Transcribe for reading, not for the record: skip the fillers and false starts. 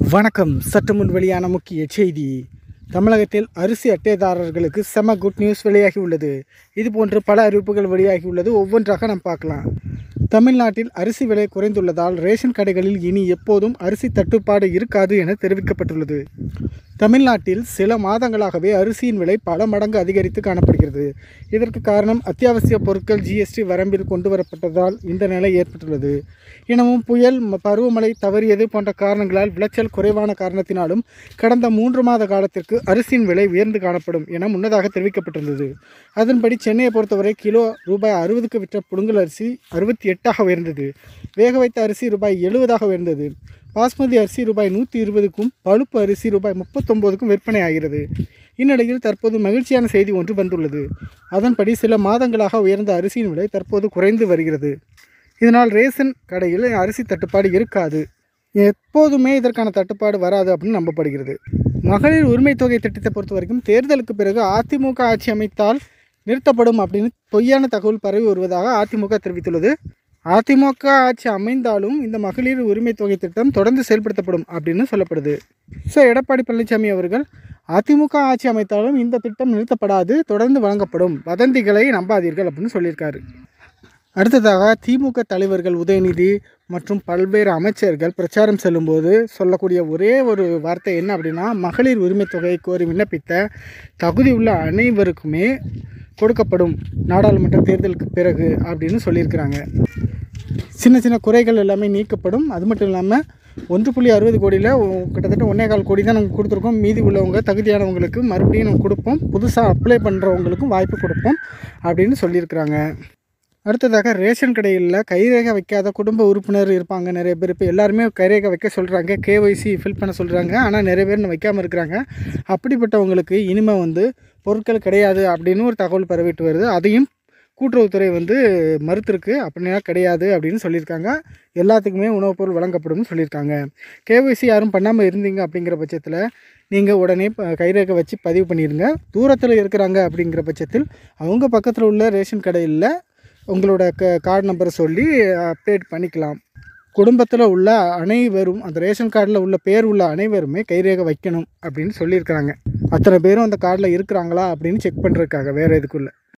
வணக்கம். சற்று முன் வெளியான முக்கிய செய்தி. தமிழகத்தில் அரிசி அட்டைதாரர்களுக்கு செம குட் நியூஸ் வெளியாகி உள்ளது. இதுபோன்று பல அறிவிப்புகள் வெளியாகி உள்ளது. ஒவ்வொன்றாக நாம் பார்க்கலாம். தமிழ்நாட்டில் அரிசி விலை குறைந்துள்ளதால் ரேஷன் கடைகளில் இனி எப்போதும் அரிசி தட்டுப்பாடு இருக்காது என தெரிவிக்கப்பட்டுள்ளது. தமிழ்நாட்டில் சில மாதங்களாகவே அரிசியின் விலை பல மடங்கு அதிகரித்து காணப்படுகிறது. இதற்கு காரணம் அத்தியாவசிய பொருட்கள் ஜிஎஸ்டி வரம்பில் கொண்டு வரப்பட்டதால் இந்த நிலை ஏற்பட்டுள்ளது. எனவும் புயல், பருவமழை தவறியது போன்ற காரணங்களால் விளைச்சல் குறைவான காரணத்தினாலும் கடந்த 3 மாத காலத்திற்கு அரிசியின் விலை உயர்ந்து காணப்படும் என முன்னதாக தெரிவிக்கப்பட்டுள்ளது. அதன்படி சென்னையை பொறுத்தவரை கிலோ ரூபாய் 60க்கு விற்ற புழுங்கல் அரிசி 68ஆக உயர்ந்தது. வேக வைத்த அரிசி ரூபாய் 70ஆக உயர்ந்தது. பாஸ்மதி அரிசி ரூபாய் 120க்கும் பழுப்பு அரிசி ரூபாய் 39க்கும் விற்பனை ஆகிறது. இந்நிலையில் தற்போது மகிழ்ச்சியான செய்தி ஒன்று வந்துள்ளது. அதன்படி சில மாதங்களாக உயர்ந்த அரிசியின் விலை தற்போது குறைந்து வருகிறது. இதனால் ரேஷன் கடையில் அரிசி தட்டுப்பாடு இருக்காது. எப்போதுமே இதற்கான தட்டுப்பாடு வராது அப்படின்னு நம்பப்படுகிறது. மகளிர் உரிமை தொகை திட்டத்தை பொறுத்த வரைக்கும் தேர்தலுக்கு பிறகு அதிமுக ஆட்சி அமைத்தால் நிறுத்தப்படும் அப்படின்னு பொய்யான தகவல் பரவி வருவதாக அதிமுக தெரிவித்துள்ளது. அதிமுக ஆட்சி அமைந்தாலும் இந்த மகளிர் உரிமை தொகை திட்டம் தொடர்ந்து செயல்படுத்தப்படும் அப்படின்னு சொல்லப்படுது. எடப்பாடி பழனிசாமி அவர்கள் அதிமுக ஆட்சி அமைத்தாலும் இந்த திட்டம் நிறுத்தப்படாது, தொடர்ந்து வழங்கப்படும், வதந்திகளை நம்பாதீர்கள் அப்படின்னு சொல்லியிருக்காரு. அடுத்ததாக திமுக தலைவர்கள் உதயநிதி மற்றும் பல்வேறு அமைச்சர்கள் பிரச்சாரம் செல்லும்போது சொல்லக்கூடிய ஒரே ஒரு வார்த்தை என்ன அப்படின்னா, மகளிர் உரிமை தொகை கோரி விண்ணப்பித்த தகுதி உள்ள அனைவருக்குமே கொடுக்கப்படும் நாடாளுமன்ற தேர்தலுக்கு பிறகு அப்படின்னு சொல்லியிருக்கிறாங்க. சின்ன சின்ன குறைகள் எல்லாமே நீக்கப்படும். அது மட்டும் இல்லாமல் 1.60 கோடியில் கிட்டத்தட்ட 1.25 கோடி தான் நாங்கள் கொடுத்துருக்கோம். மீதி உள்ளவங்க தகுதியானவங்களுக்கு மறுபடியும் நம்ம கொடுப்போம். புதுசாக அப்ளை பண்ணுறவங்களுக்கும் வாய்ப்பு கொடுப்போம் அப்படின்னு சொல்லியிருக்கிறாங்க. அடுத்ததாக ரேஷன் கடையில் கைரேகை வைக்காத குடும்ப உறுப்பினர் இருப்பாங்க நிறைய பேர். இப்போ எல்லாருமே கைரேகை வைக்க சொல்கிறாங்க, கேஒய்சி ஃபில் பண்ண சொல்கிறாங்க. ஆனால் நிறைய பேர் வைக்காமல் இருக்கிறாங்க. அப்படிப்பட்டவங்களுக்கு இனிமேல் பொருட்கள் கிடையாது அப்படின்னு ஒரு தகவல் பரவிட்டு வருது. அதையும் கூட்டுறவுத்துறை மறுத்திருக்கு. அப்படின்னா கிடையாது அப்படின்னு சொல்லியிருக்காங்க. எல்லாத்துக்குமே உணவுப் பொருள் வழங்கப்படும்னு சொல்லியிருக்காங்க. கேஒய்சி யாரும் பண்ணாமல் இருந்தீங்க அப்படிங்கிற பட்சத்தில் நீங்கள் உடனே கைரேகை வச்சு பதிவு பண்ணிடுங்க. தூரத்தில் இருக்கிறாங்க அப்படிங்கிற பட்சத்தில் அவங்க பக்கத்தில் உள்ள ரேஷன் கடையில் உங்களோட கார்டு நம்பரை சொல்லி அப்டேட் பண்ணிக்கலாம். குடும்பத்தில் உள்ள அனைவரும் அந்த ரேஷன் கார்டில் உள்ள பேர் உள்ள அனைவருமே கைரேகை வைக்கணும் அப்படின்னு சொல்லியிருக்கிறாங்க. அத்தனை பேரும் அந்த கார்டில் இருக்கிறாங்களா அப்படின்னு செக் பண்ணுறதுக்காக, வேறு எதுக்குள்ள